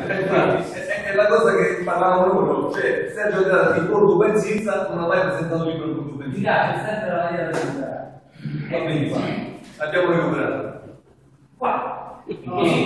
È la cosa che parlavamo loro, cioè Sergio Andrea di Borgo Benzizza non ha mai presentato un libro di Borgo Benzizza. Mi piace sempre la maniera di Va abbiamo recuperato. Qua. In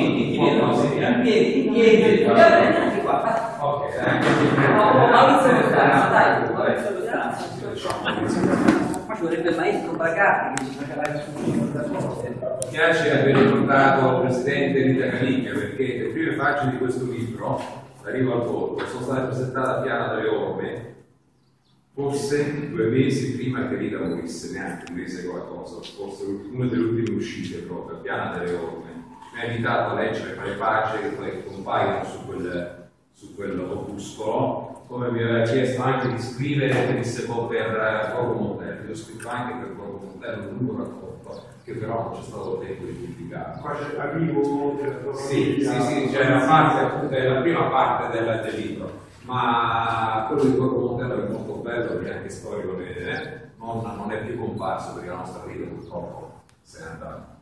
piedi. Anche qua. Ok, Maurizio Costanzo, dai, Maurizio Costanzo. Qua ci vorrebbe il maestro Bragardi che ci faceva il suo. Mi piace aver ricordato il presidente Rita Canicchia, perché le prime pagine di questo libro, Arrivo al voto, sono state presentate a Piana delle Orme forse 2 mesi prima che Rita morisse, neanche un mese qualcosa, forse una delle ultime uscite proprio, a Piana delle Orme. Mi ha invitato a leggere quelle pagine che poi compaiono su quell'opuscolo, come mi aveva chiesto anche di scrivere per Borgo Montello. Io ho scritto anche per Borgo Montello un lungo racconto che però non c'è stato tempo di pubblicare. Qua c'è Arrivo, sì, c'è la parte, appunto, è la prima parte del libro, ma quello di Borgo Montello è molto bello perché anche storico non è più comparso perché la nostra vita purtroppo se n'è andata.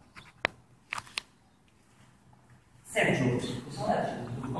Sergio, cosa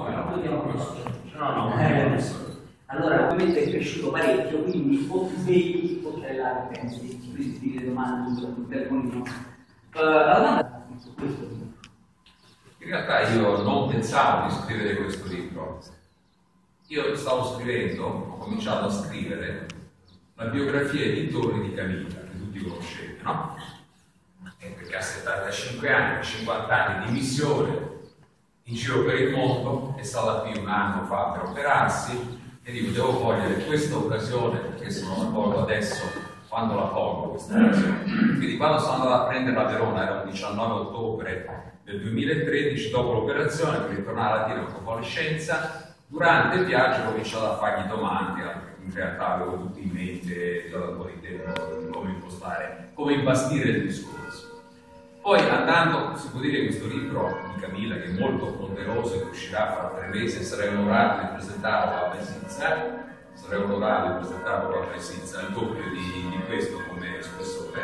No. Allora, ovviamente è cresciuto parecchio, quindi o ti svegli o te la pensi, quindi le domande sul telefonino. La domanda su questo libro. In realtà io non pensavo di scrivere questo libro. Io stavo scrivendo, ho cominciato a scrivere la biografia editoriale di Camilla, che tutti conoscete, no? Perché ha 75 anni, 50 anni di missione in giro per il mondo, è stata qui un anno fa per operarsi e dico devo cogliere questa occasione perché se non la colgo adesso quando la colgo questa occasione. Quindi quando sono andato a prenderla a Verona, era il 19 ottobre del 2013, dopo l'operazione per ritornare a dire una convalescenza, durante il viaggio ho cominciato a fargli domande, in realtà avevo tutto in mente già da un po' di tempo come impostare, come imbastire il discorso. Poi andando, si può dire, questo libro di Camilla, che è molto ponderoso e che uscirà fra 3 mesi, sarei onorato di presentarlo a Pesizza, il doppio di questo come spessore.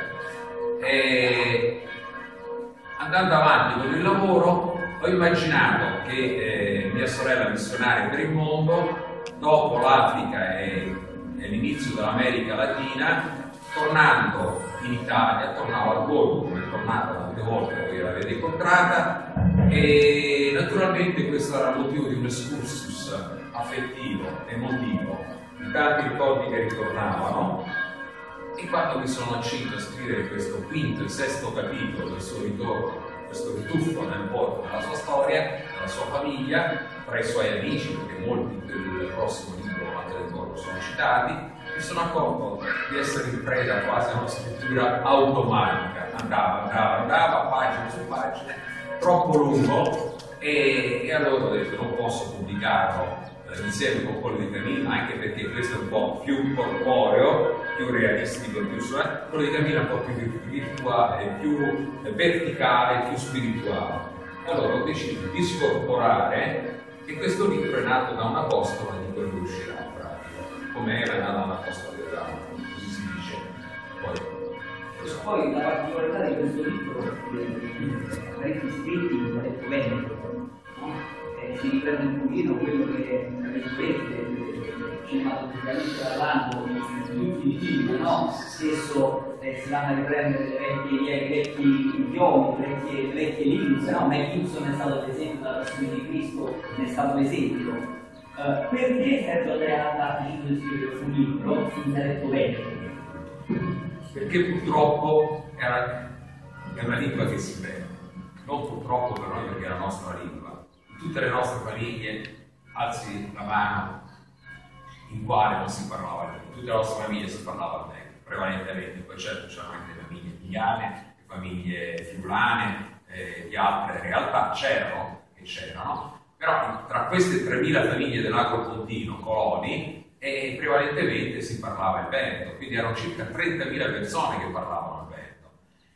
E andando avanti con il lavoro, ho immaginato che mia sorella missionaria per il mondo, dopo l'Africa e l'inizio dell'America Latina, tornando in Italia, tornavo al borgo come è tornata la prima volta che l'avete incontrata e naturalmente questo era il motivo di un excursus affettivo, emotivo, di tanti ricordi che ritornavano e quando mi sono accinto a scrivere questo quinto e sesto capitolo del suo ritorno, questo rituffo nel borgo, nella sua storia, nella sua famiglia, tra i suoi amici, perché molti del prossimo libro anche del borgo sono citati, mi sono accorto di essere in preda quasi a una scrittura automatica, andava, pagine su pagine, troppo lungo e allora ho detto non posso pubblicarlo insieme con quello di Camilla, anche perché questo è un po' più corporeo, più realistico, quello di Camilla è un po' più virtuale, più verticale, più spirituale. Allora ho deciso di scorporare e questo libro è nato da una costola di quello che uscirà. Come era nata la costa del Ramo, così si dice. Poi la particolarità di questo libro è parecchi scritti in parecchio veneto, no? Si riprende un pochino quello che cinematograficamente parlando gli ultimi film, no? Spesso si vanno a riprendere i vecchi idiomi, le vecchie lingue, no? Mel Gibson è stato ad esempio dalla Passione di Cristo, ne è stato l'esempio. Perché Sergio Andrea ha deciso di scrivere un libro in dialetto veneto? Perché purtroppo è una lingua che si perde. Non purtroppo per noi perché è la nostra lingua. In tutte le nostre famiglie alzi la mano in quale non si parlava il veneto. In tutte le nostre famiglie si parlava il veneto, prevalentemente. Poi certo c'erano anche le famiglie emiliane, le famiglie friulane, di altre realtà c'erano. Però tra queste 3.000 famiglie dell'Agropontino, coloni, prevalentemente si parlava il veneto, quindi erano circa 30.000 persone che parlavano il veneto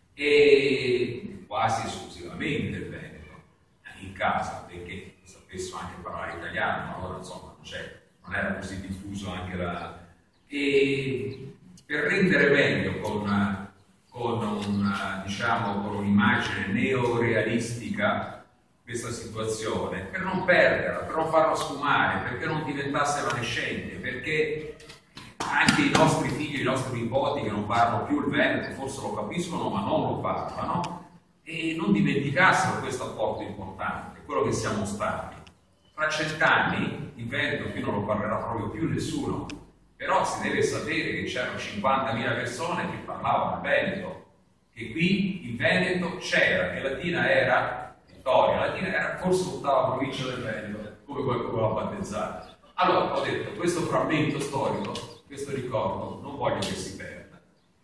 e quasi esclusivamente il veneto in casa, perché spesso anche parlare italiano, ma ora insomma non era così diffuso anche la... E per rendere meglio con un'immagine neorealistica questa situazione, per non perderla, per non farla sfumare, perché non diventasse evanescente, perché anche i nostri figli, i nostri nipoti che non parlano più il veneto forse lo capiscono ma non lo parlano, e non dimenticassero questo apporto importante, quello che siamo stati. Tra 100 anni il veneto qui non lo parlerà proprio più nessuno, però si deve sapere che c'erano 50.000 persone che parlavano il veneto, che qui il Veneto c'era, che Latina era Vittoria, Latina era forse l'ottava provincia del Veneto, come qualcuno l'ha battezzata. Allora ho detto, questo frammento storico, questo ricordo, non voglio che si perda.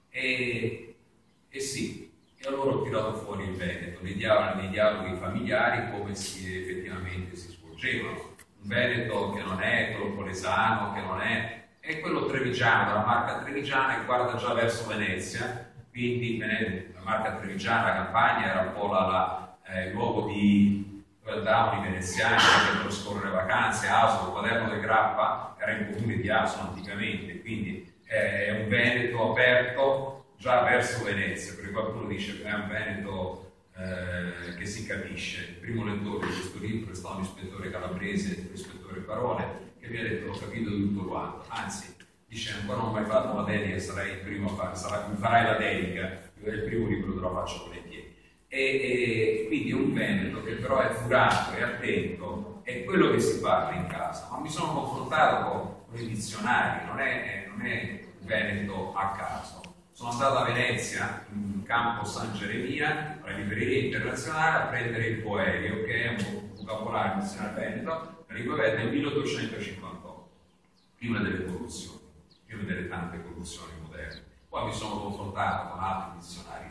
E sì, e allora ho tirato fuori il Veneto, nei dialoghi familiari come effettivamente si svolgevano. Un Veneto che non è quello polesano, che non è quello trevigiano, la Marca trevigiana che guarda già verso Venezia, quindi la Marca trevigiana, la Campania, era un po' il luogo dove andavano i veneziani per trascorrere vacanze. Asolo, il quaderno del Grappa era in comune di Asolo anticamente, quindi è un Veneto aperto già verso Venezia, perché qualcuno dice che è un Veneto che si capisce. Il primo lettore di questo libro è stato un ispettore calabrese, l'ispettore Barone, che mi ha detto ho capito tutto quanto, anzi dice ancora non ho mai fatto una dedica, sarai il primo a fare, mi farai la dedica, io il primo libro te lo faccio volentieri. E quindi è un Veneto che però è curato, è attento, è quello che si parla in casa, ma mi sono confrontato con i dizionari, non è un Veneto a caso. Sono stato a Venezia, in campo San Geremia, alla libreria internazionale, a prendere il Poerio, che è un vocabolario dizionario veneto, la lingua veneta, nel 1858, prima delle corruzioni, prima delle tante corruzioni moderne. Poi mi sono confrontato con altri dizionari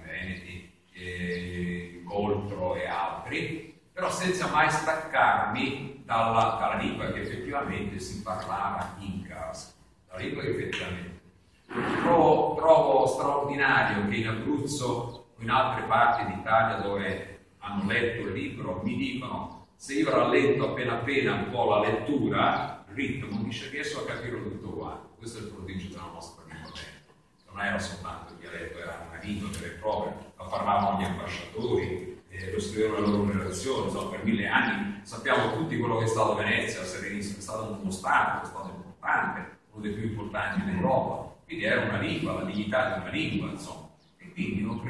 veneti, Coltro e altri, però senza mai staccarmi dalla lingua che effettivamente si parlava in casa, la lingua che effettivamente. Trovo straordinario che in Abruzzo o in altre parti d'Italia dove hanno letto il libro mi dicono, se io rallento appena un po' la lettura, il ritmo, dice riesco a capirlo tutto quanto. Questo è il prodigio della nostra lingua veneta. Non era soltanto il dialetto, era una lingua vera e propria, la parlavano gli ambasciatori, lo scrivevano le loro relazioni, insomma, per 1000 anni. Sappiamo tutti quello che è stato Venezia, Serenissimo, è stato uno Stato, è stato importante, uno dei più importanti d'Europa. Quindi era una lingua, la dignità di una lingua, insomma. E quindi ho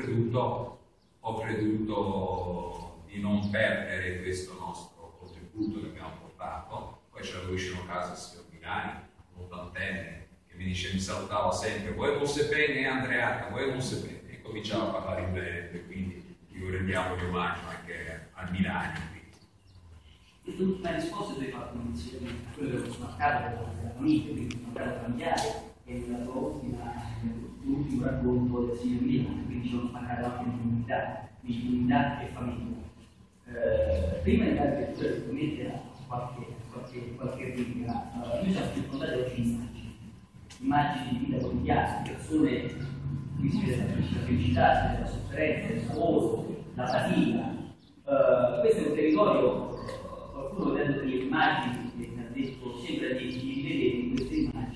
creduto di non perdere questo nostro contributo che abbiamo portato. Poi c'era vicino casa il signor Milani, un ottantenne, che mi salutava sempre, vuoi Monsepene Andreatta, vuoi Monsepene? E cominciava a parlare in veneto, e quindi gli rendiamo gli omaggi anche al Milani. L'ultima risposta tu hai fatto menzione a quello che ho smarcato della famiglia, quindi il mercato familiare, e l'ultimo racconto del signor Milano, quindi ci sono smarcato anche di comunità e famiglia. Prima di andare a lettura sicuramente qualche riga, noi siamo circondati oggi di immagini di vita quotidiana, persone qui si vede la felicità, la sofferenza, il lavoro, la fatica. Questo è un territorio, qualcuno vedendo delle immagini che mi ha detto sembra di rivedere in queste immagini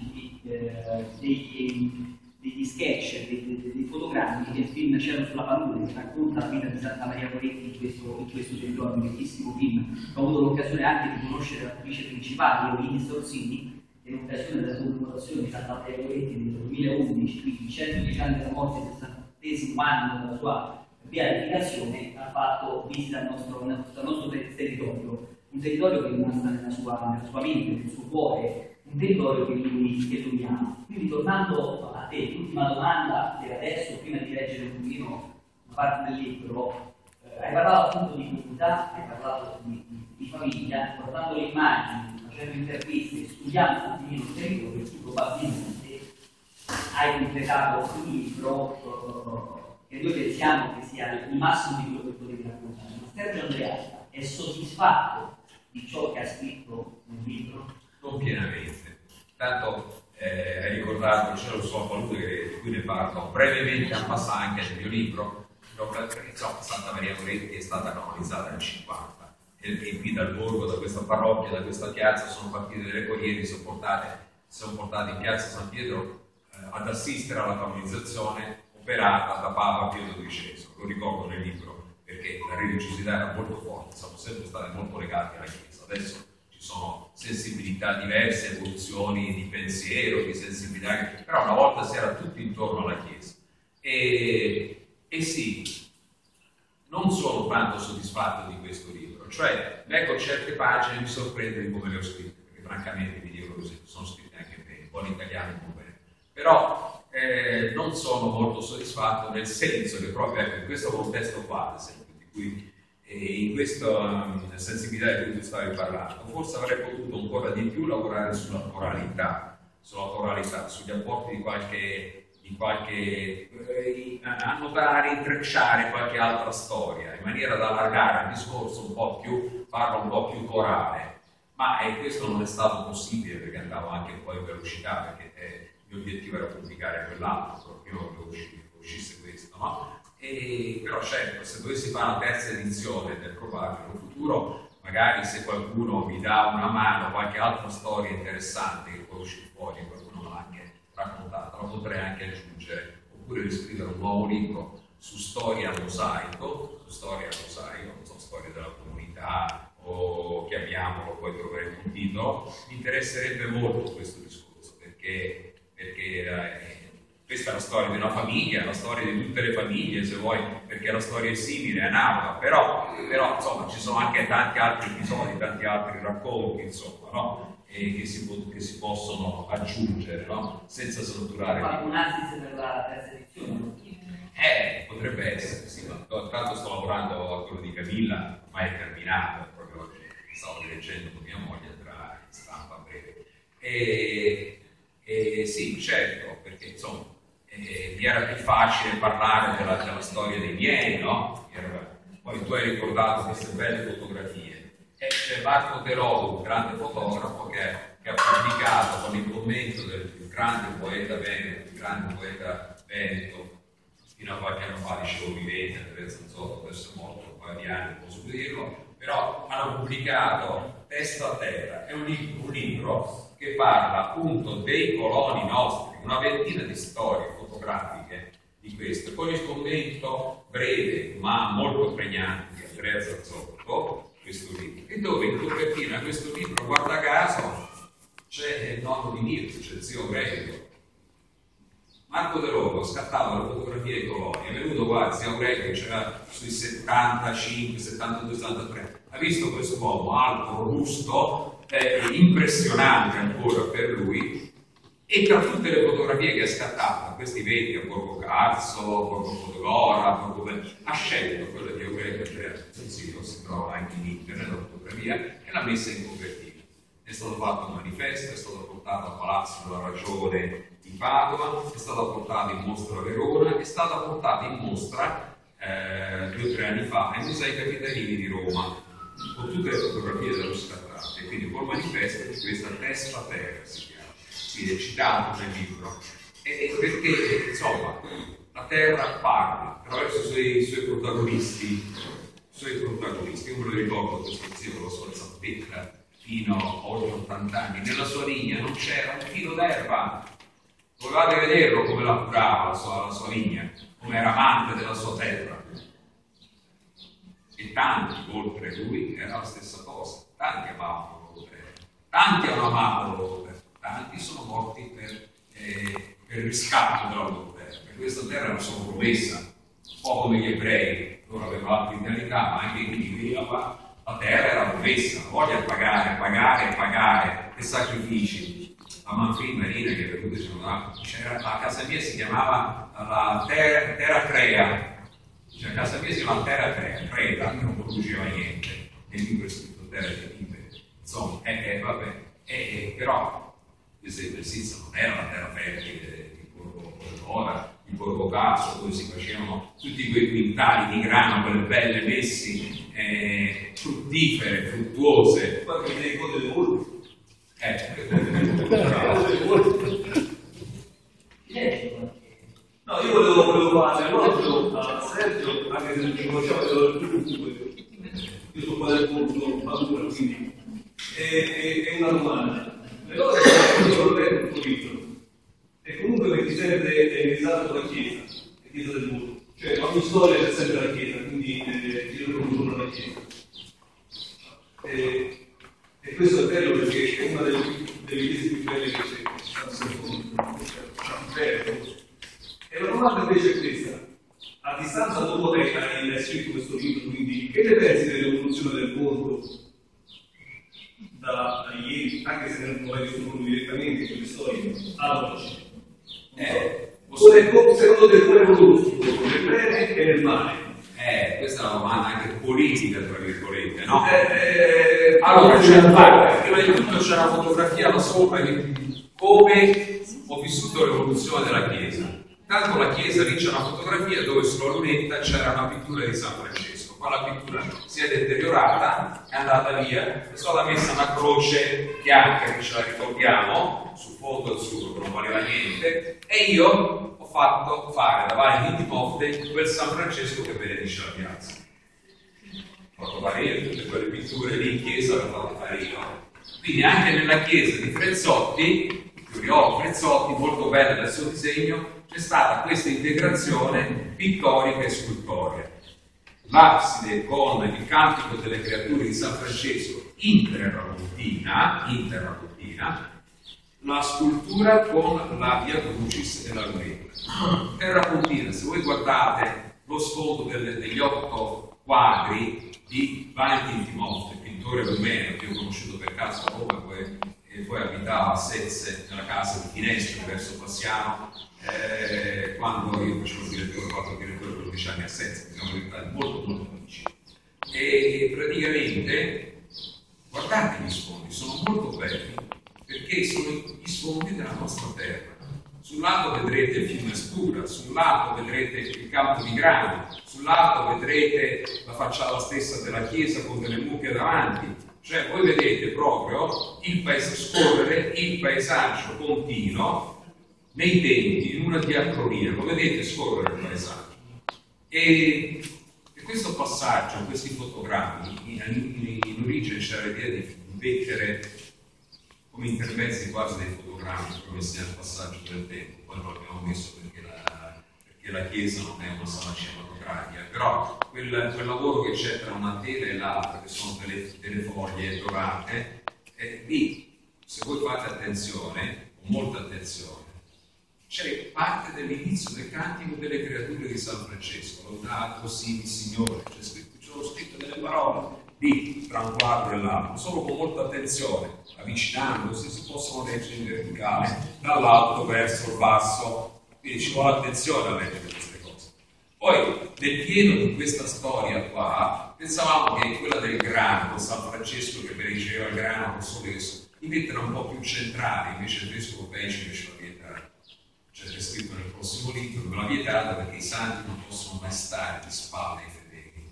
degli sketch, dei fotogrammi che il film Cielo sulla Palude, che racconta la vita di Santa Maria Goretti in questo territorio, un bellissimo film. Ho avuto l'occasione anche di conoscere l'attrice principale, Eugenia Sorsini, in occasione della commemorazione di Santa Maria Goretti nel 2011, quindi 110 anni dalla morte del 60° anno della sua beatificazione, ha fatto visita al nostro territorio, un territorio che è rimasto nella sua mente, nel suo cuore, un territorio che lui ama. Quindi tornando a te, l'ultima domanda per adesso, prima di leggere un pochino una parte del libro, hai parlato appunto di comunità, hai parlato di famiglia, portando le immagini, facendo interviste, studiando un pochino il territorio, tu probabilmente hai completato un libro che noi pensiamo che sia il massimo di quello che potevi raccontare. Ma Sergio Andreatta è soddisfatto di ciò che ha scritto nel libro? Non pienamente. Tanto hai ricordato il Cielo sulla Palude, di cui ne parlo brevemente a passare anche nel mio libro. Santa Maria Goretti è stata canonizzata nel 50 e qui dal borgo, da questa parrocchia, da questa piazza sono partite delle corriere, si sono portate in piazza San Pietro ad assistere alla canonizzazione operata da Papa Pio XII. Lo ricordo nel libro perché la religiosità era molto forte, siamo sempre stati molto legati alla Chiesa. Adesso ci sono sensibilità diverse, evoluzioni di pensiero, di sensibilità, però una volta si era tutti intorno alla Chiesa. E sì, non sono tanto soddisfatto di questo libro, cioè leggo certe pagine e mi sorprende di come le ho scritte, perché francamente vi dico così, sono scritte anche bene, un po' in italiano un po' bene, però non sono molto soddisfatto, nel senso che proprio in questo contesto qua, ad esempio, di cui in questa sensibilità di cui tu stavi parlando, forse avrei potuto ancora di più lavorare sulla coralità, sugli apporti di qualche annotare, intrecciare qualche altra storia, in maniera da allargare il discorso un po' più, farlo un po' più corale, ma questo non è stato possibile perché andavo anche un po' in velocità, perché il mio obiettivo era pubblicare quell'altro, prima che uscisse questo, no? Però certo, se dovessi fare una terza edizione del probabile in futuro, magari se qualcuno mi dà una mano, qualche altra storia interessante che può uscire fuori, qualcuno me l'ha anche raccontata, la potrei anche aggiungere, oppure riscrivere un nuovo libro su storia a mosaico, non so, storia della comunità, o chiamiamolo, poi troveremo un titolo. Mi interesserebbe molto questo discorso, perché questa è la storia di una famiglia, la storia di tutte le famiglie, se vuoi, perché la storia è simile, è analoga, però insomma ci sono anche tanti altri episodi, tanti altri racconti, insomma, no? Che si possono aggiungere, no? Senza snatturare. Qualcun altro per la terza edizione? Potrebbe essere, sì, ma tanto sto lavorando a quello di Camilla, ormai è terminato, proprio oggi stavo leggendo con mia moglie, andrà in stampa a breve. Sì, certo, perché insomma mi era più facile parlare della storia dei miei, no? Poi tu hai ricordato queste belle fotografie. C'è Marco Terodo, un grande fotografo, che ha pubblicato con il commento del più grande poeta veneto, fino a qualche anno fa dicevo vivente, adesso è morto un paio di anni, non posso dirlo, però hanno pubblicato Testa a Terra, è un libro che parla appunto dei coloni nostri, una ventina di storie fotografiche di questo, con il commento breve ma molto pregnante di Andrea Zazzotto, questo libro, e dove in copertina questo libro, guarda caso, c'è il nonno di Mirko, c'è il zio Aurelio. Marco De Rogo scattava le fotografie dei coloni, è venuto qua, il zio Aurelio, c'era sui 75, 72, 73, ha visto questo uomo alto, robusto, impressionante ancora per lui, e tra tutte le fotografie che ha scattato, questi vecchi a Borgo Carso, Borgo Podgora, ha scelto quella di Aurelio Zio, si trova anche in internet la fotografia, e l'ha messa in copertina. È stato fatto un manifesto, è stato portato al Palazzo della Ragione di Padova, è stato portato in mostra a Verona, è stato portato in mostra 2 o 3 anni fa ai Musei Capitolini di Roma, con tutte le fotografie dello scattate, e quindi col manifesto di questa Testa a Terra si chiama, quindi è citato nel libro, perché insomma la Terra parla attraverso i suoi protagonisti, io me lo ricordo questo zio, lo so, Zampetta, fino a oltre 80 anni, nella sua vigna non c'era un filo d'erba, dovevate vederlo come la curava la sua vigna, come era amante della sua terra. E tanti, oltre lui, era la stessa cosa, tanti amavano la loro terra, tanti hanno amato la loro terra, tanti sono morti per il riscatto della loro terra, perché questa terra era una sua promessa, un po' come gli ebrei, loro avevano la cristianità, ma anche chi viveva qua. La terra era promessa, la voglia di pagare, e sacrifici. La Manfredi Marina che è venuta, c'era a casa mia si chiamava la terra Crea, cioè a casa mia si chiamava Terra Crea, che non produceva niente, nel libro è scritto Terra di Vite, insomma, però per esempio il Sizza non era la terra fertile di Borgo Carso, dove si facevano tutti quei quintali di grano, quelle belle messi, fruttifere, fruttuose. Poi mi dai conto delle volpi. No, io volevo fare l'elogio a Sergio, anche se non ci conosciamo, io sono qua del mondo, Padura, quindi è una domanda. L'elogio è un po' piccolo, e comunque mi si sente esatto la Chiesa del mondo, cioè ogni storia c'è sempre la Chiesa, quindi quindi che loro controllano la Chiesa. E questo è bello perché è una delle chiese più belle che c'è, e la domanda invece è questa: a distanza dopo lei hai scritto questo libro, quindi che ne pensi dell'evoluzione del mondo da ieri, anche se non l'hai vissuto direttamente in quelle storie, ad oggi? Secondo te qual è l'evoluzione nel bene e nel male? Questa è una domanda anche politica, tra virgolette, no? Allora, prima di tutto c'è una fotografia là sopra di come ho vissuto l'evoluzione della Chiesa. Tanto la Chiesa lì c'è una fotografia dove sulla lunetta c'era una pittura di San Francesco. Qua la pittura si è deteriorata, è andata via, è stata messa una croce bianca che ce la ricordiamo, sul fondo azzurro che non valeva niente, e io ho fatto fare davanti a Timofte quel San Francesco che benedice la piazza. Ho fatto fare io tutte quelle pitture lì in chiesa, le ho fatte fare io. Quindi anche nella chiesa di Frezzotti, Giuliotto Frezzotti, molto bella nel suo disegno, c'è stata questa integrazione pittorica e scultorea. L'abside con il cantico delle creature di San Francesco in terrapuntina, la scultura con la Via Crucis e la lunetta. Terrapuntina, se voi guardate lo sfondo degli 8 quadri di Valentin Timofte, pittore rumeno che ho conosciuto per caso a Roma e poi abitava a Sezze, nella casa di Finestre verso Passiano, quando io facevo il direttore, ho fatto il direttore per 12 anni a Sezze, siamo diventati molto amici. E praticamente, guardate gli sfondi, sono molto belli, perché sono gli sfondi della nostra terra. Sul lato vedrete il fiume Stura, sul lato vedrete il campo di grano, sul lato vedrete la facciata stessa della chiesa con delle mucche davanti. Cioè voi vedete proprio scorrere il paesaggio continuo nei tempi, in una diacronia, lo vedete scorrere il paesaggio. E questo passaggio, questi fotogrammi, in origine c'era l'idea di mettere come intermezzi quasi dei fotogrammi promessi nel passaggio del tempo, poi lo abbiamo messo perché la Chiesa non è una sala cinematografica, però quel lavoro che c'è tra una tela e l'altra, che sono delle foglie dorate, lì, se voi fate attenzione, con molta attenzione, c'è parte dell'inizio del cantico delle creature di San Francesco, lodato sia il Signore, ci sono scritte delle parole lì tra un quadro e l'altro, solo con molta attenzione, avvicinandosi, si possono leggere in verticale dall'alto verso il basso, quindi ci vuole attenzione a leggere queste cose. Poi nel pieno di questa storia qua pensavamo che quella del grano, San Francesco che benediceva il grano con sole di mettere un po' più centrale, invece il vescovo Peci invece l'ha vietata. C'è scritto nel prossimo libro che l'ha vietata perché i santi non possono mai stare di spalle ai fedeli.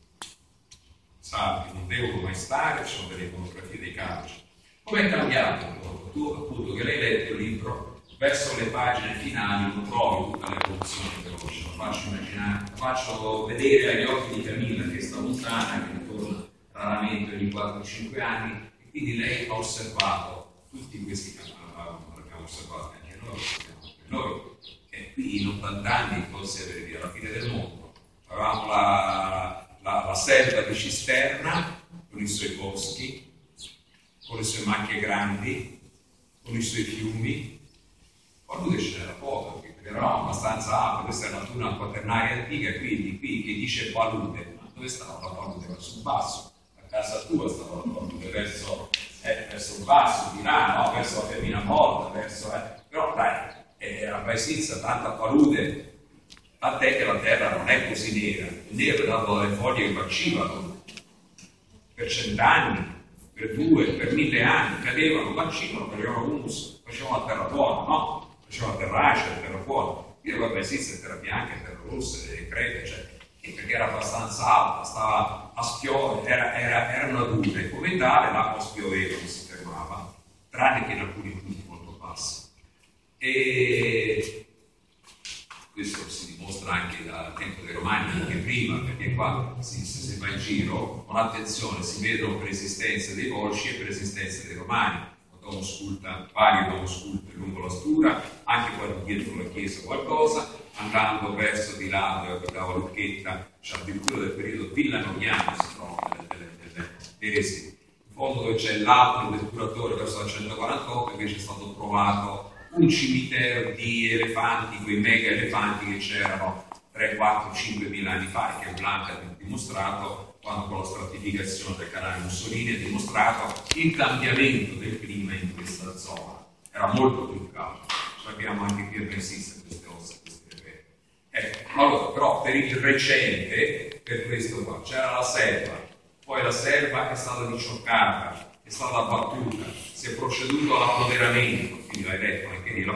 Santi non devono mai stare, ci sono delle iconografie dei canonici. Come è cambiato? Tu appunto che l'hai letto il libro, verso le pagine finali non trovi tutta l'evoluzione veloce, lo faccio immaginare, lo faccio vedere agli occhi di Camilla che sta lontana, che ritorna raramente ogni 4-5 anni, e quindi lei ha osservato tutti questi canali, l'abbiamo osservato anche noi, che qui in 80 anni forse avere via la fine del mondo. Avevamo la selva di Cisterna con i suoi boschi, con le sue macchie grandi, con i suoi fiumi. Palude ce n'era poco, perché eravamo abbastanza alti, questa è una tuna quaternaria antica, quindi qui che dice Palude, ma dove stava la Palude? Verso il basso, a casa tua stava la Palude, verso il basso, di là, no? Verso la Fermina Porta, però dai, era paesizia, tanta Palude, tant'è che la terra non è così nera, è nera dato dalle foglie che marcivano per 100 anni, per 2, per 1000 anni, cadevano, marcivano, facevano humus, facevano la terra buona, no? Facevano la terracia, la terra buona. Quindi vabbè, esiste terra bianca, terra rossa, crete, cioè, perché era abbastanza alta, stava a spiovere, era una duna, e come tale l'acqua spioveva, non si fermava, tranne che in alcuni punti molto bassi. E questo si dimostra anche dal tempo dei Romani, anche prima, perché qua se si va in giro con attenzione si vedono persistenze dei Volsci e persistenze dei Romani. Quando varie domosculte lungo la Stura, anche qua dietro la chiesa qualcosa, andando verso di là dove abitava Lucchetta, c'è addirittura del periodo villanoriano si trovano dei resi. In fondo dove c'è l'altro del curatore verso la 148 invece è stato trovato un cimitero di elefanti, quei mega elefanti che c'erano 3, 4, 5 mila anni fa, che Blanca ha dimostrato quando con la stratificazione del canale Mussolini ha dimostrato il cambiamento del clima in questa zona. Era molto più caldo, ce l'abbiamo anche qui a Bensista queste ossa, queste repere. Ecco, allora, però per il recente, per questo qua, c'era la selva, poi la selva è stata dicioccata, è stata abbattuta, si è proceduto all'appoderamento, quindi l'hai detto anche lì,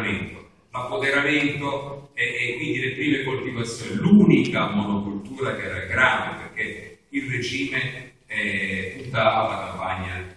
l'appoderamento e quindi le prime coltivazioni, l'unica monocultura che era grave perché il regime puntava alla campagna,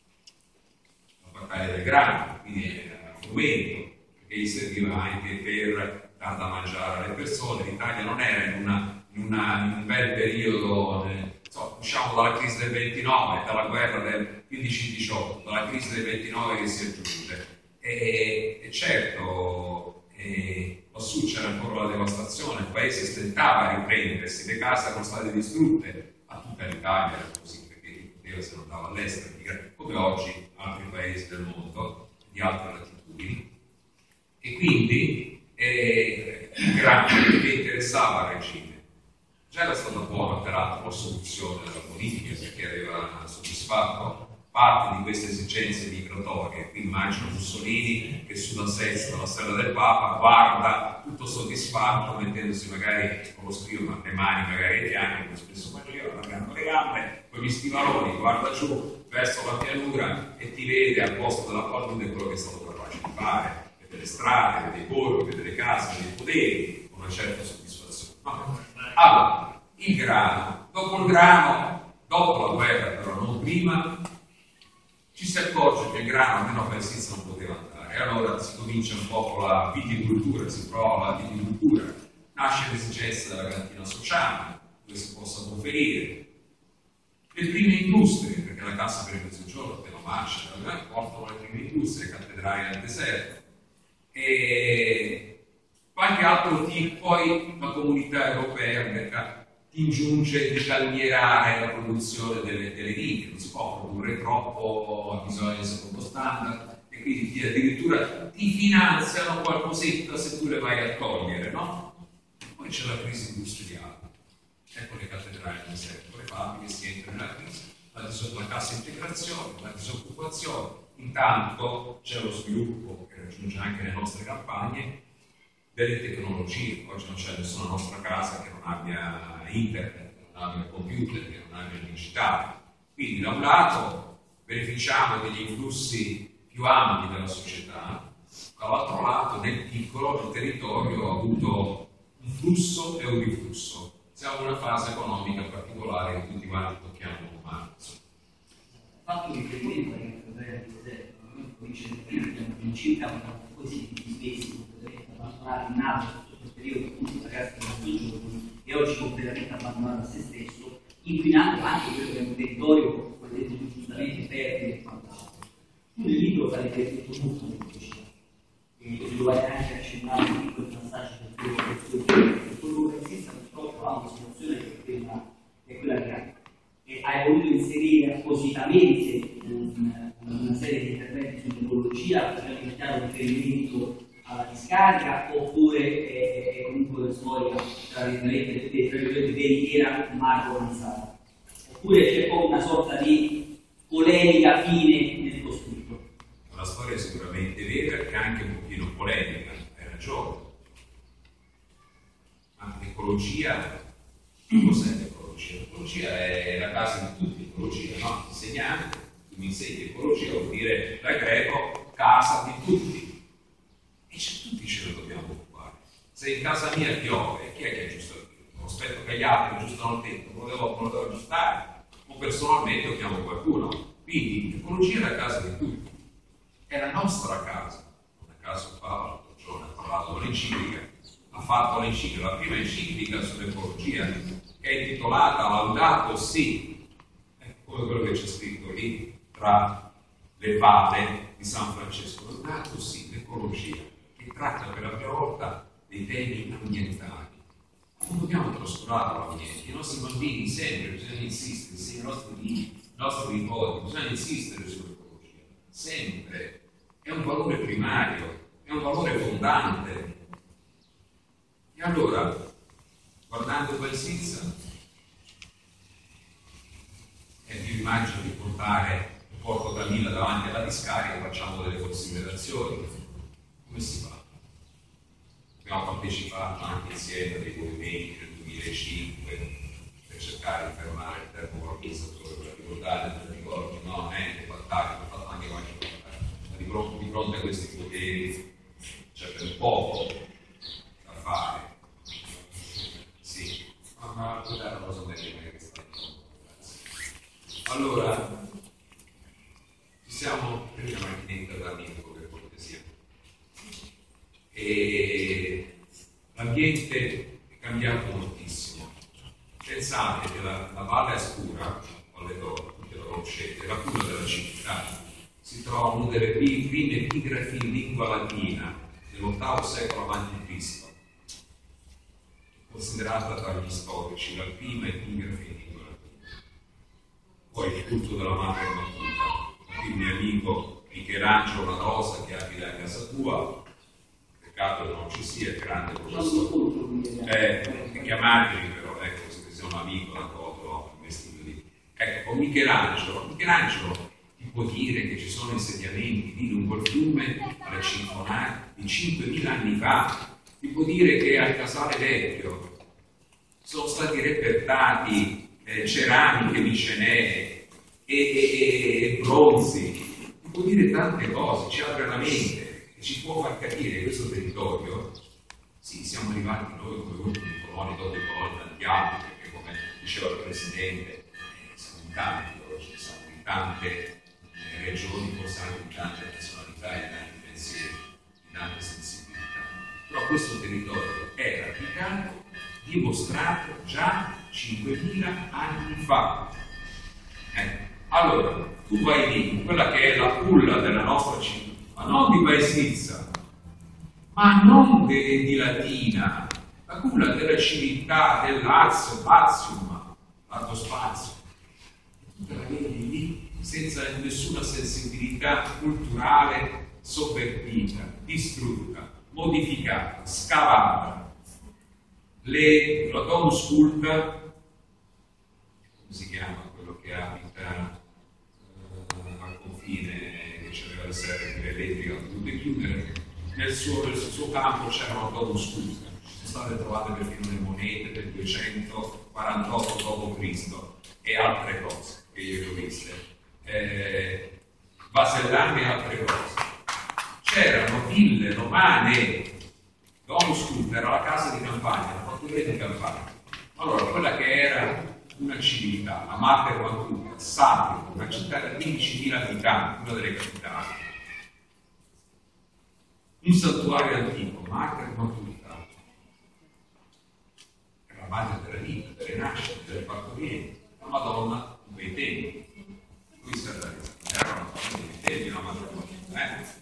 la battaglia del grano, quindi era frumento, perché gli serviva anche per dar da mangiare alle persone. L'Italia non era in un bel periodo, usciamo dalla crisi del 29, dalla guerra del 15-18, dalla crisi del 29 che si è aggiunge. E certo, lassù c'era ancora la devastazione, il paese stentava a riprendersi, le case erano state distrutte, a tutta l'Italia era così, perché chi poteva se non andava all'estero, come oggi altri paesi del mondo, di altre latitudini. E quindi il grano che interessava al regime già era stata buona peraltro la soluzione della politica, perché aveva soddisfatto parte di queste esigenze migratorie. Qui immagino Mussolini che sulla sesta, la stella del Papa, guarda tutto soddisfatto, mettendosi magari con lo scrivo, ma le mani magari ai fianchi, come spesso faccio io, allargando le gambe, con gli stivaloni, guarda giù verso la pianura e ti vede al posto della palude quello che è stato capace di fare, vede le strade, vede i borghi, vede le case, vede i poderi, con una certa soddisfazione. No. Allora, il grano, dopo la guerra però, non prima, ci si accorge che il grano almeno a Bensizza non poteva andare, e allora si comincia un po' con la viticoltura, si prova la viticoltura, nasce l'esigenza della cantina sociale, dove si possa conferire, le prime industrie, perché la Cassa per il Mezzogiorno, per la marcia, portano le prime industrie, cattedrali nel deserto, e qualche altro tipo, poi la comunità europea ti ingiunge di calmierare la produzione delle linee, non si può produrre troppo, ha bisogno del secondo standard, e quindi addirittura ti finanziano qualcosetta se tu le vai a togliere, no? Poi c'è la crisi industriale, ecco le cattedrali nel deserto, le fabbriche, si entra nella crisi, la cassa integrazione, la disoccupazione, intanto c'è lo sviluppo che raggiunge anche le nostre campagne delle tecnologie. Oggi non c'è nessuna nostra casa che non abbia internet, che non abbia computer, che non abbia il digitale. Quindi da un lato beneficiamo degli influssi più ampi della società, dall'altro lato nel piccolo il territorio ha avuto un flusso e un riflusso. Siamo in una fase economica particolare che tutti quanti tocchiamo con mano. Fatto riferimento ai problemi di deserto, comincia in circa così di spesi abbandonati in nato tutto il periodo appunto della Cassa del Mezzogiorno e oggi completamente abbandonato a se stesso, inquinando anche quello che è un territorio, come detto tu giustamente, fertile e quant'altro. Tu nel libro fai riferimento molto alle velocità, e lo vai anche accennare in piccoli passaggi del tuo perché quello che esiste purtroppo ha una situazione che è quella che ha. E hai voluto inserire appositamente una serie di interventi sull'ecologia per limitare riferimento alla discarica, oppure è comunque una storia tra virgolette veritiera ma organizzata, oppure c'è poi una sorta di polemica fine nel tuo scritto? La storia è sicuramente vera e anche un pochino polemica, hai ragione. Ma l'ecologia, cos'è l'ecologia? L'ecologia è la casa di tutti, l'ecologia, no? Insegnante, tu mi insegni ecologia, vuol dire da greco casa di tutti. E tutti ce ne dobbiamo occupare. Se in casa mia piove, chi è che aggiusta il tempo? Aspetto che gli altri aggiustano il tempo, lo devo aggiustare, o personalmente lo chiamo qualcuno. Quindi l'ecologia è la casa di tutti, è la nostra casa. Non a caso Papa l'altro giorno ha parlato dell'enciclica, ha fatto l'enciclica, la prima enciclica sull'ecologia, che è intitolata Laudato Si, come quello che c'è scritto lì, tra le palle di San Francesco, è un dato sì, l'ecologia, che tratta per la prima volta dei temi ambientali. Non dobbiamo trascurare l'ambiente, i nostri bambini sempre, bisogna insistere, se i nostri nipoti, bisogna insistere sull'ecologia, sempre, è un valore primario, è un valore fondante. E allora, guardando Paesizza, io immagino di porto Camilla davanti alla discarica e facciamo delle considerazioni. Come si fa? Abbiamo partecipato anche insieme a dei movimenti nel 2005 per cercare di fermare il termovalorizzatore, per ricordare, non ricordo, no, niente, battaglie, ho fatto anche qualche battaglia. Di fronte a questi poteri c'è per poco da fare. Sì, ma quella non lo so bene che sta. Allora, prendi la macchinetta dall'amico per cortesia. E l'ambiente è cambiato moltissimo. Pensate che la Valle Ascura, Valle d'Oro, che lo conoscete, la culla della città, si trova una delle prime epigrafi in lingua latina dell'VIII secolo a.C., considerata dagli storici la prima epigrafe in lingua latina. Poi il culto della madre immacolata. Il mio amico Michelangelo La Rosa, che abita a casa tua, peccato che non ci sia, grande professore. Chiamatemi però, ecco, se sei un amico, la foto, vestito di. Ecco, Michelangelo ti può dire che ci sono insediamenti di lungo il fiume alle Cinfonate di 5.000 anni fa, ti può dire che al Casale Vecchio sono stati repertati ceramiche micenee e bronzi, ti può dire tante cose, ci apre la mente e ci può far capire che questo territorio, sì, siamo arrivati noi come ultimi coloni, dopo i coloni tanti altri, perché come diceva il Presidente, siamo in tanti oggi, siamo in tante regioni, forse anche in tante nazionalità, in tanti pensieri, in tante sensibilità. Però questo territorio è radicato, dimostrato già 5.000 anni fa. Allora, tu vai lì, in quella che è la culla della nostra città, ma non di Paesizza, ma non di Latina, la culla della civiltà, del Lazio, Lazium, Lato Spazio. Tu la vedi lì senza nessuna sensibilità culturale sovvertita, distrutta, modificata, scavata. La Domus Culta, come si chiama quello che abita al confine, che c'aveva le serre elettriche, ha dovuto chiudere, nel suo campo c'erano Domus Culta, sono state trovate perfino le monete del 248 d.C. e altre cose che io ho viste, vasellame e altre cose. C'erano ville romane. Domus Culta era la casa di campagna, la fattoria di campagna. Allora, quella che era una civiltà, la Mater Mantuta, sacra, una città di 15.000 abitanti, una delle capitali. Un santuario antico, Mater Mantuta, era la madre della vita, delle nascite, delle partorienti, la Madonna in quei tempi. Qui si era una famiglia di tempi, la Madre Mantuta.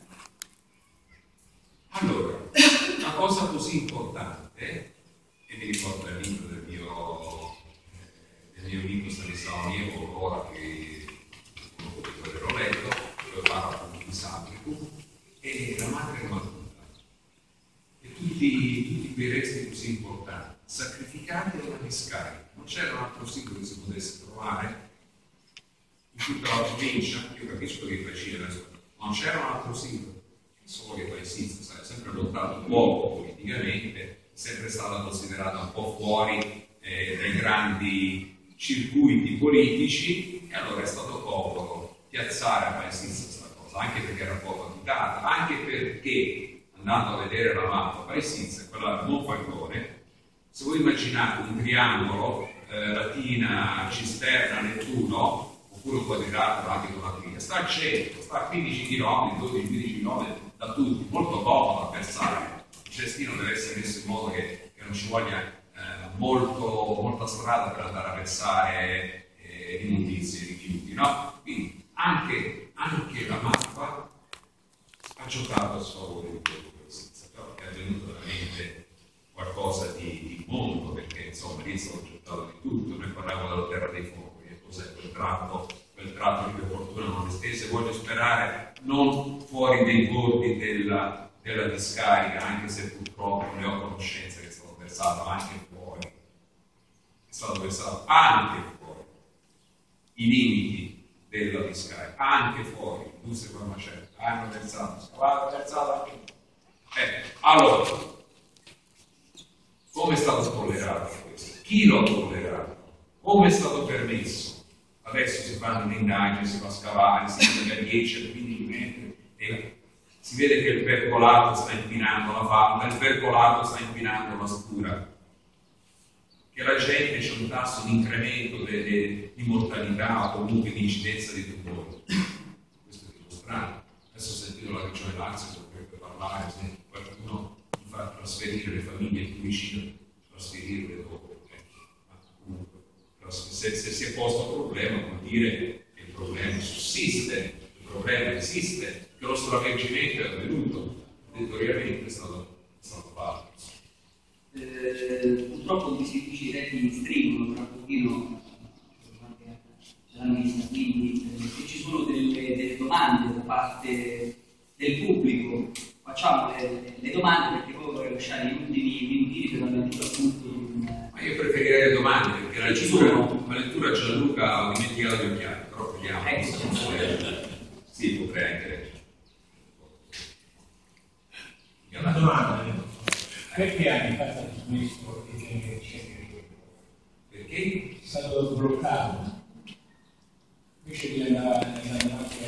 Allora, una cosa così importante, e mi ricorda il libro del mio amico Stanislao Nievo, Aurora, che uno potrebbe averlo letto, dove parla appunto di Sabricum, e la Madre Mantuta, e tutti quei resti così importanti, sacrificati alla discarica. Non c'era un altro sito che si potesse trovare in tutta la provincia, io capisco che facile adesso, non c'era un altro sito. Solo che Paesizza è sempre lottato poco politicamente, è sempre stata considerata un po' fuori dai grandi circuiti politici, e allora è stato comodo piazzare a Paesizza questa cosa, anche perché era poco abitata, anche perché, andando a vedere la mappa, Paesizza, quella Monfalcone, se voi immaginate un triangolo, Latina, Cisterna, Nettuno, oppure un quadrilatero anche con la griglia, sta al centro, sta a 15 km, 12-15 km da tutti, molto comodo da pensare. Il cestino deve essere messo in modo che non ci voglia molta strada per andare a versare immondizie e rifiuti, no? Quindi anche la mappa giocato a sfavore di quello che è avvenuto veramente qualcosa di mondo, perché insomma lì è stato gettato di tutto. Noi parliamo della terra dei fuochi, che cos'è quel tratto di per fortuna non estese, voglio sperare non fuori dei bordi della discarica, anche se purtroppo ne ho conoscenza che è stato versato anche fuori, è stato versato anche fuori i limiti della discarica, anche fuori, industrie farmaceutiche hanno versato anche. Allora, come è stato tollerato questo? Chi lo ha tollerato? Come è stato permesso? Adesso si fanno un'indagine, si va a scavare, si vede 10-15 metri e si vede che il percolato sta inquinando la fauna, il percolato sta inquinando la stura, che la gente c'è un tasso di incremento di mortalità o comunque di incidenza di tumori. Questo è tutto strano. Adesso ho sentito la Regione Lazio dovrebbe parlare, se qualcuno gli fa trasferire le famiglie più vicine, trasferirle dopo. Se si è posto il problema, vuol dire che il problema sussiste, il problema esiste, che lo stravolgimento è avvenuto, territorialmente è stato fatto. Purtroppo i tempi stringono tra un pochino, l'hanno vista, quindi se ci sono delle domande da parte del pubblico, facciamo le domande, perché poi vorrei lasciare gli ultimi minutini per la lettura appunto. Ma io preferirei le domande, perché la lettura Gianluca ha dimenticato gli occhiali, però vediamo. Sì, potrei anche. Una domanda, perché hanno fatto questo e Perché? è stato bloccato invece di andare a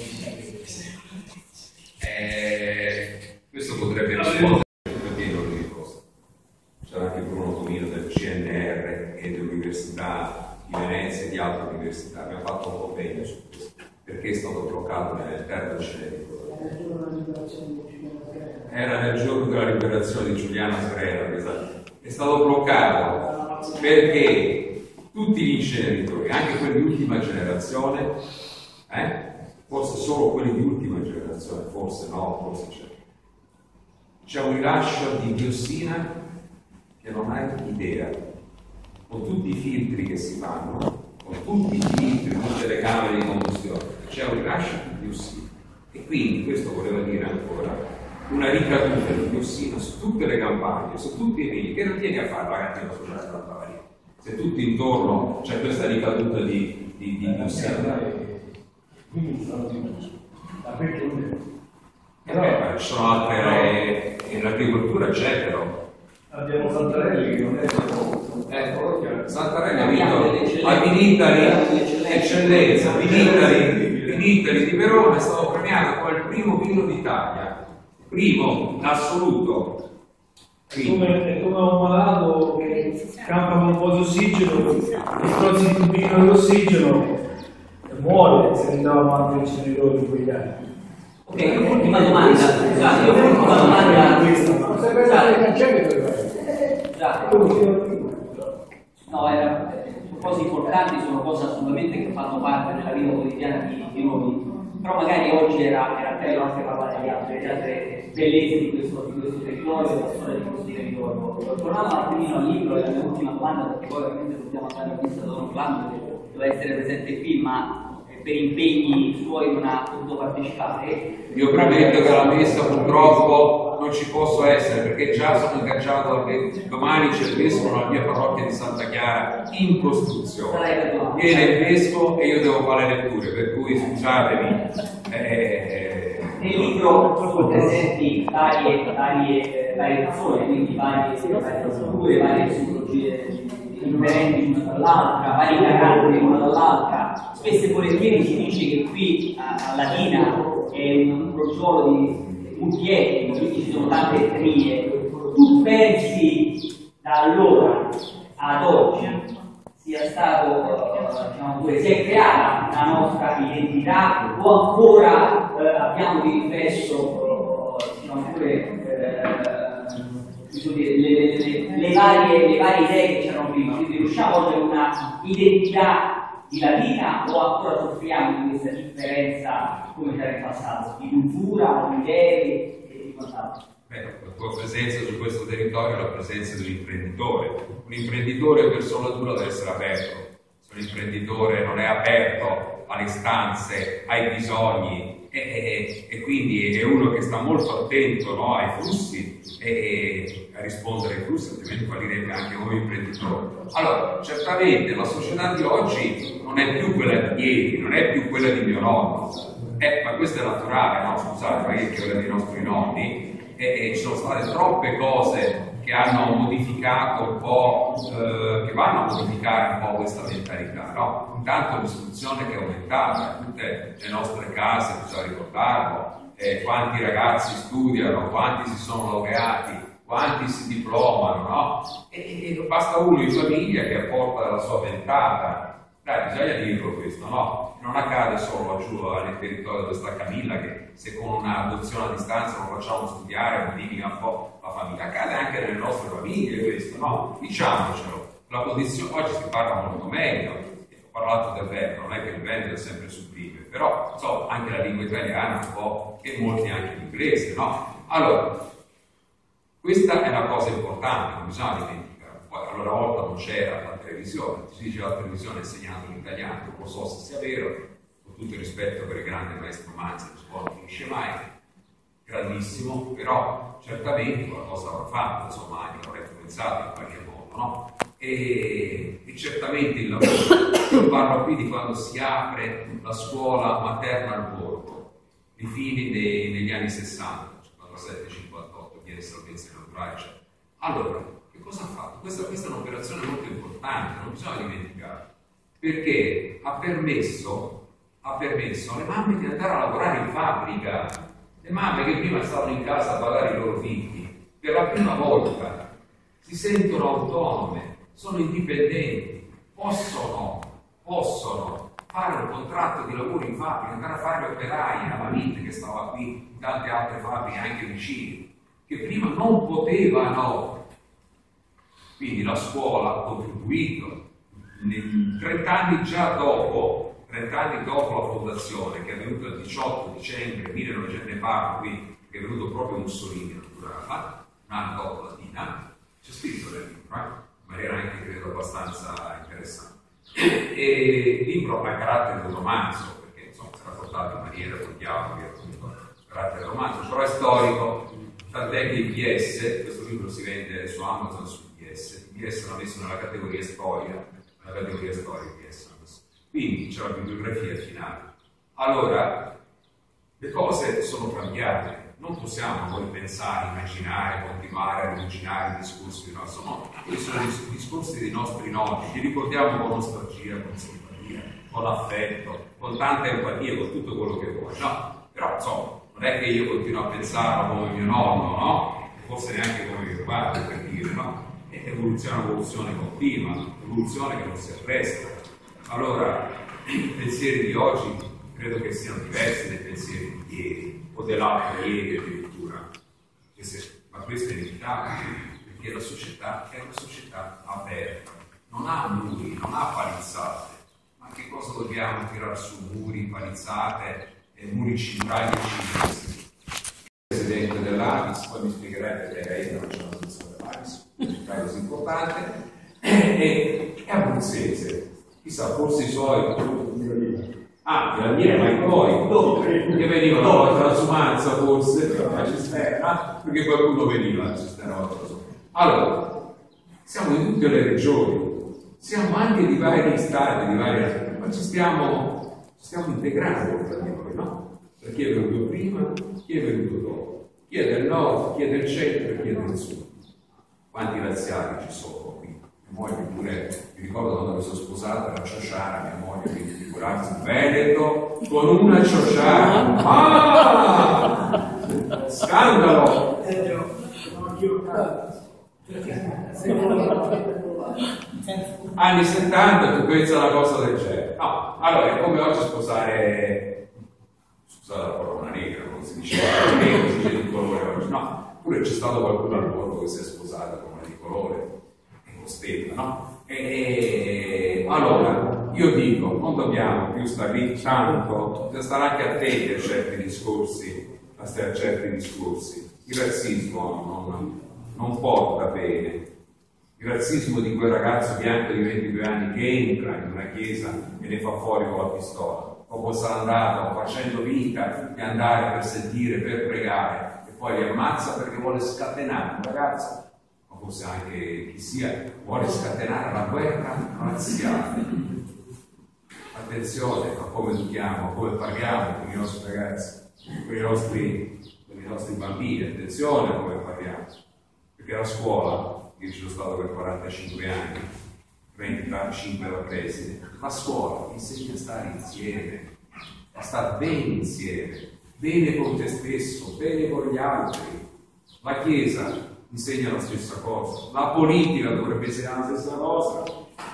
Questo potrebbe rispondere perché non lo risposta. C'era anche Bruno Comino del CNR e dell'Università di Venezia e di altre università. Abbiamo fatto un convegno su questo. Perché è stato bloccato nell'interno del Celerico? Era nel giorno della liberazione di Giuliana Sgrena, esatto. È stato bloccato perché tutti gli inceneritori, anche quelli di ultima generazione, forse solo quelli di ultima generazione, forse no, forse c'è un rilascio di diossina che non hai idea, con tutti i filtri che si fanno, con tutti i filtri, tutte le camere di combustione, c'è un rilascio di diossina. E quindi questo voleva dire ancora una ricaduta di diossina su tutte le campagne, su tutti i vini, che non tieni a fare la catena sociale della Bavaria. Se tutto intorno c'è questa ricaduta di diossina. quindi sono diffusi dappertutto. Ma ci sono altre, in agricoltura c'è però. Abbiamo Santarelli che non è Santarelli ha vinto eccellenza, Vinitali di Verona è stato premiato come il primo vino d'Italia, primo in assoluto. È come un malato che campa con un po' di ossigeno, strozzi il tubino dell'ossigeno e muore se ne dà avanti il inceneritore di quegli anni. Ok, un'ultima domanda. Scusate, un'ultima domanda. No, cose importanti, sono cose assolutamente che fanno parte della vita quotidiana di noi, però magari oggi era bello anche parlare di altre bellezze di questo territorio, della storia di questo territorio. Tornando un attimino al libro, è la mia ultima domanda, perché poi ovviamente dobbiamo andare a vista da un plano che doveva essere presente qui, ma per impegni suoi non ha potuto partecipare. Io premetto che alla messa purtroppo non ci posso essere, perché già sono ingaggiato, domani c'è il vescovo nella mia parrocchia di Santa Chiara in costruzione. Viene il vescovo e io devo fare le letture, per cui scusatemi. Nel libro sono presenti varie persone, quindi varie strutture, varie psicologie differenti l'una dall'altra, vari caratteri l'una dall'altra. Spesso e volentieri si dice che qui a Latina è un crogiolo di multietnico, quindi ci sono tante etnie. Tu pensi da allora ad oggi sia stato, si è creata una nostra identità o ancora abbiamo di riflesso le varie idee che c'erano prima, quindi riusciamo ad avere una identità la linea o ancora soffriamo di questa differenza come c'era in passato, di cultura, di idee e di quant'altro? La tua presenza su questo territorio è la presenza di un imprenditore. Un imprenditore per sua natura deve essere aperto. Se un imprenditore non è aperto alle istanze, ai bisogni e quindi è uno che sta molto attento, no, ai flussi e a rispondere ai flussi, altrimenti fallirebbe anche come imprenditore. Allora, certamente la società di oggi non è più quella di ieri, non è più quella di mio nonno. Ma questo è naturale, no? Scusate, ma è quella dei nostri nonni. Ci sono state troppe cose che hanno modificato un po', che vanno a modificare un po' questa mentalità, no? Intanto l'istruzione che è aumentata in tutte le nostre case, bisogna ricordarlo, quanti ragazzi studiano, quanti si sono laureati, quanti si diplomano, no? E basta uno in famiglia che apporta la sua ventata. Dai, bisogna dirlo questo, no? Non accade solo giù nel territorio dove sta Camilla, che se con un'adozione a distanza non facciamo studiare, modifica un po' la famiglia. Accade anche nelle nostre famiglie questo, no? Diciamocelo. La condizione, oggi si parla molto meglio, ho parlato del Veneto, non è che il Veneto è sempre sublime, però so, anche la lingua italiana un po' e molti anche l'inglese, no? Allora, questa è una cosa importante, non bisogna dimenticare. Poi allora una volta non c'era la televisione, si diceva la televisione è insegnata in italiano, non so se sia vero, con tutto il rispetto per il grande maestro Manzi, la scuola non finisce mai, grandissimo, però certamente qualcosa avrà fatto, insomma, anche avrà influenzato in qualche modo, no? E certamente il lavoro, io parlo qui di quando si apre la materna al Borgo, i fini negli anni 60, 57-58, viene salvezza naturale, eccetera. Allora, che cosa ha fatto? Questa è un'operazione molto importante, non bisogna dimenticare, perché ha permesso alle mamme di andare a lavorare in fabbrica. Le mamme che prima stavano in casa a badare i loro figli, per la prima volta si sentono autonome, sono indipendenti, possono fare un contratto di lavoro in fabbrica, andare a fare le operaie alla Mitte che stava qui, in tante altre fabbriche anche vicine, che prima non potevano. Quindi la scuola ha contribuito, 30 anni dopo la fondazione, che è avvenuta il 18 dicembre 1904, qui, che è venuto proprio Mussolini a inaugurarla, un anno dopo la Dina, c'è scritto nel libro, in maniera anche credo abbastanza interessante. E il libro ha carattere di romanzo, perché insomma si è raccontato in maniera con dialoghi, carattere romanzo, però è storico, tant'è che il PS, questo libro si vende su Amazon su PS l'ha messo nella categoria storia, PS. Quindi c'è la bibliografia finale. Allora, le cose sono cambiate, non possiamo noi pensare, immaginare, continuare a immaginare i discorsi di nostri nonni, questi sono i discorsi dei nostri nonni, li ricordiamo con nostalgia, con simpatia, con affetto, con tanta empatia, con tutto quello che vuoi, no? Però insomma, non è che io continuo a pensarlo come mio nonno, no? Forse neanche come mio padre, per dire, no? È evoluzione continua, evoluzione che non si arresta. Allora, i pensieri di oggi credo che siano diversi dai pensieri di ieri, o dell'altro ieri addirittura. Ma questo è inevitabile, perché la società è una società aperta, non ha muri, non ha palizzate. Ma che cosa dobbiamo tirare su muri, palizzate, muri centrali e cinesi? Presidente dell'Avis, poi mi spiegherete che lei non c'è una posizione dell'Avis, un caso così importante, è abruzzese. Chissà, forse i suoi della mia, ma i tuoi che venivano alla transumanza forse a Cisterna, perché qualcuno veniva a Cisterna. Allora, siamo in tutte le regioni, siamo anche di vari stati, ma ci stiamo integrando tra di noi, no? Per chi è venuto prima, chi è venuto dopo, chi è del nord, chi è del centro e chi è del sud. Quanti razziali ci sono qui? Mia moglie pure, mi ricordo quando mi sono sposata, la ciociara, mia moglie, quindi figurarsi in Veneto con una ciociara. Ah! Scandalo! Anni 70 tu pensi a una cosa del genere. No, allora è come oggi sposare, scusate la parola negra, non si diceva nero, si dice di colore oggi, no, pure c'è stato qualcuno al mondo che si è sposato con una di colore e con stella, no? E allora io io dico, non dobbiamo più stare lì tanto, bisogna stare anche attenti a certi discorsi, Il razzismo non porta bene. Il razzismo di quel ragazzo bianco di 22 anni che entra in una chiesa e ne fa fuori con la pistola, dopo sarà andato facendo vita di andare per sentire, per pregare, e poi li ammazza perché vuole scatenare un ragazzo, ma forse anche chi sia, vuole scatenare la guerra razziale. Attenzione a come educhiamo, a come parliamo con i nostri ragazzi, con i nostri bambini, attenzione a come parliamo, perché la scuola, io ci sono stato per 45 anni, 35 da preside, la scuola insegna a stare insieme, a stare bene insieme, bene con te stesso, bene con gli altri. La Chiesa insegna la stessa cosa, la politica dovrebbe insegnare la stessa cosa,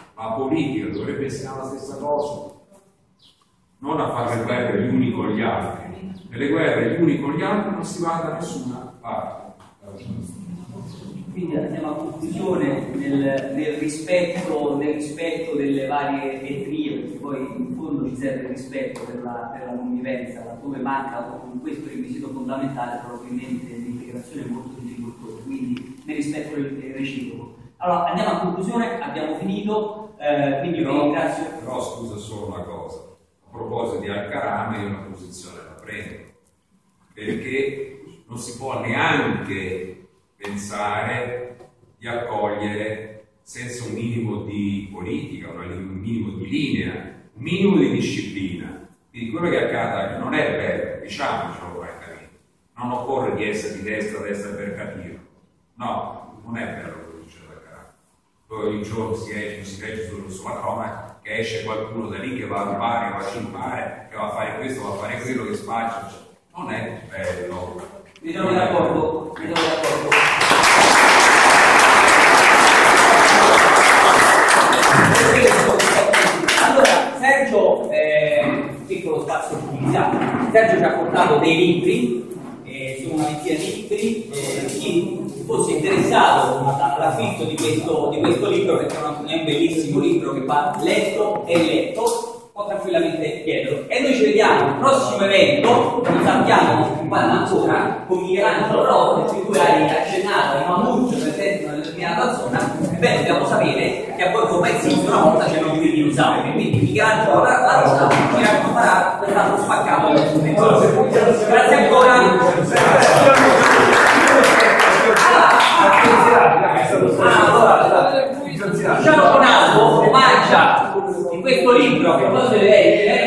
non a fare le guerre gli uni con gli altri. Nelle guerre gli uni con gli altri non si va da nessuna parte. Quindi andiamo a conclusione nel rispetto delle varie etnie, perché poi in fondo ci serve il rispetto per la convivenza, laddove manca con questo requisito fondamentale probabilmente l'integrazione è molto difficoltosa, quindi nel rispetto reciproco. Allora andiamo a conclusione, abbiamo finito, quindi vi ringrazio. Però scusa solo una cosa, a proposito di Al-Karama io una posizione la prendo, perché non si può neanche pensare di accogliere senza un minimo di politica, un minimo di linea, un minimo di disciplina. Quindi quello che accade non è bello, diciamocelo francamente, non occorre di essere di destra per capirlo, no, non è bello quello che succede a Caracas. Poi ogni giorno si legge sulla cronaca che esce qualcuno da lì che va a rubare, va a cimpare, che va a fare questo, va a fare quello, che spaccia, non è bello. Mi trovo d'accordo. Allora, Sergio, piccolo spazio utilizzato. Sergio ci ha portato dei libri, sono una ventina di libri. Chi fosse interessato all'acquisto di questo libro, perché è un bellissimo libro che va letto e letto, può tranquillamente chiederlo. E noi ci vediamo al prossimo evento, non sappiamo quando ancora, con Michelangelo Rosso, in cui hai accennato ai mammut presenti in una determinata zona. Ebbene, dobbiamo sapere che a Borgo Paesino una volta c'erano due dinosauri, quindi Michelangelo Rosso ci racconterà quest'altro spaccato. Grazie ancora. Diciamo Ronaldo omaggia in questo libro che potete leggere